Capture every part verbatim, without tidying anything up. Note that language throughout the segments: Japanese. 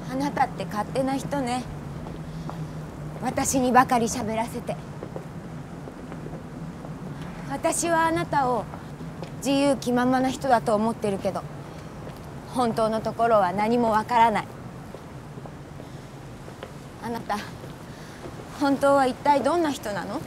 あなたって勝手な人ね。私にばかり喋らせて。私はあなたを自由気ままな人だと思ってるけど、本当のところは何もわからない。あなた本当は一体どんな人なの？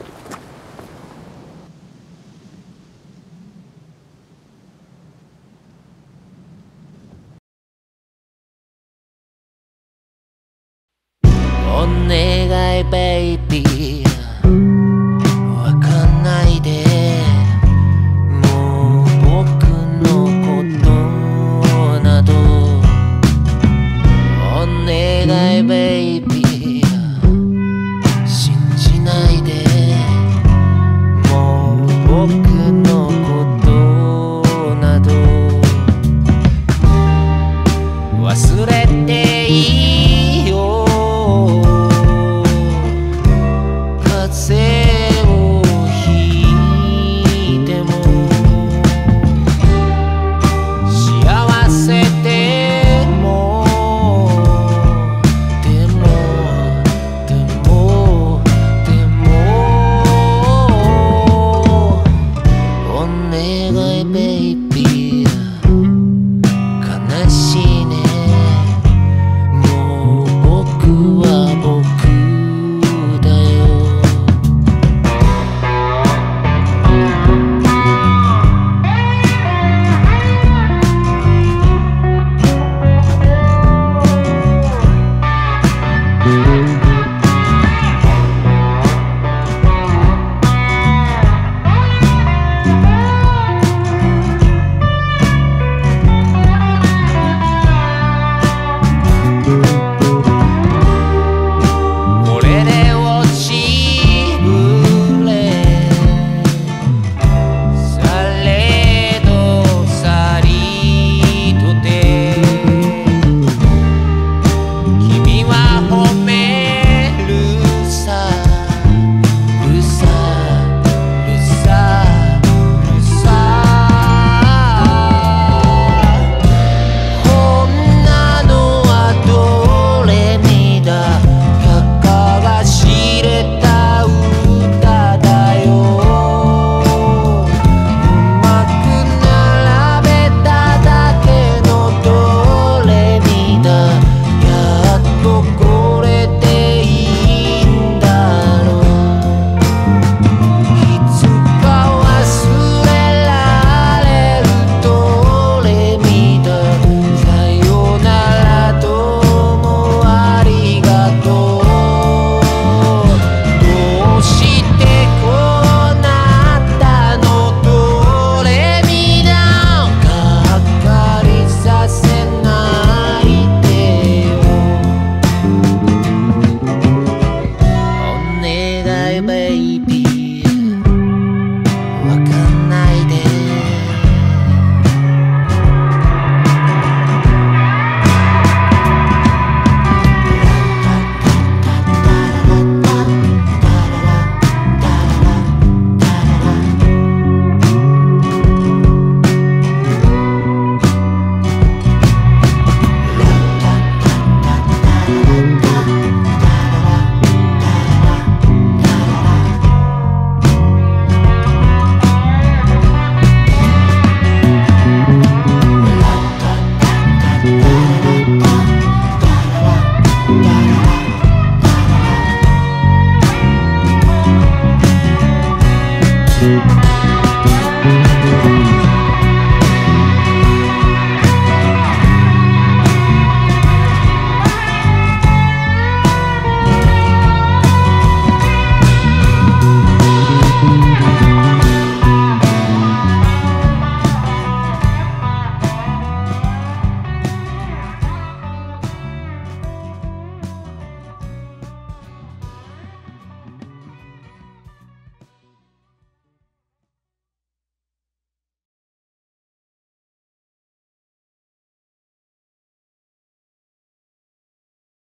お願いベイビー、わかんないで、もう僕のことなど。お願いベイビー、信じないで、もう僕のことなど。忘れて